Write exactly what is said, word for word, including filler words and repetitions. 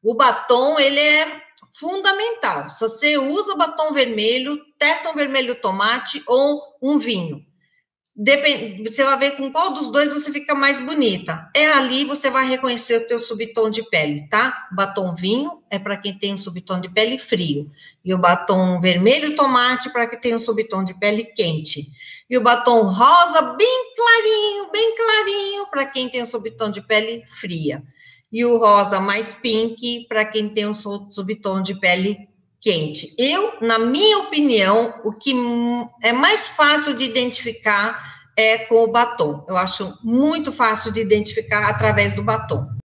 O batom, ele é fundamental. Se você usa batom vermelho, testa um vermelho tomate ou um vinho. Depende, você vai ver com qual dos dois você fica mais bonita. É ali você vai reconhecer o teu subtom de pele, tá? Batom vinho é para quem tem um subtom de pele frio. E o batom vermelho tomate para quem tem um subtom de pele quente. E o batom rosa bem clarinho, bem clarinho para quem tem um subtom de pele fria. E o rosa mais pink para quem tem um subtom de pele quente. Eu, na minha opinião, o que é mais fácil de identificar é com o batom. Eu acho muito fácil de identificar através do batom.